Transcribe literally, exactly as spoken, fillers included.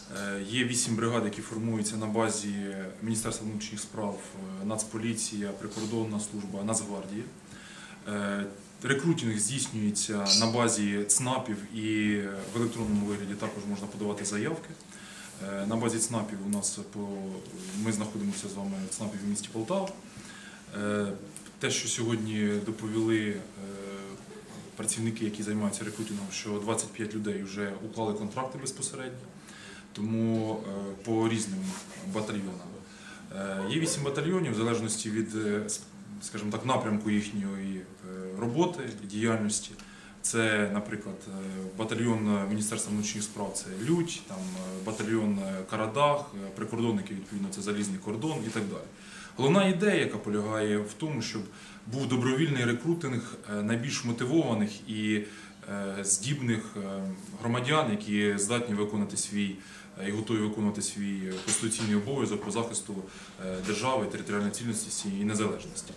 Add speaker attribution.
Speaker 1: Є вісім бригад, які формуються на базі Міністерства внутрішніх справ, Нацполіція, Прикордонна служба, Нацгвардії. Рекрутинг здійснюється на базі ЦНАПів і в електронному вигляді також можна подавати заявки. На базі ЦНАПів у нас ми знаходимося з вами в ЦНАПі в місті Полтава. Те, що сьогодні доповіли працівники, які займаються рекрутингом, що двадцять п'ять людей вже уклали контракти безпосередньо, тому по різним батальйонам. Є вісім батальйонів в залежності від, скажімо так, напрямку їхньої роботи, діяльності. Це, наприклад, батальйон Міністерства внутрішніх справ – це Лють, там, батальйон Карадах, прикордонники, відповідно, це Залізний кордон і так далі. Головна ідея, яка полягає в тому, щоб був добровільний рекрутинг найбільш мотивованих і здібних громадян, які здатні виконати свій і готові виконувати свій конституційний обов'язок по захисту держави, територіальної цілісності і незалежності.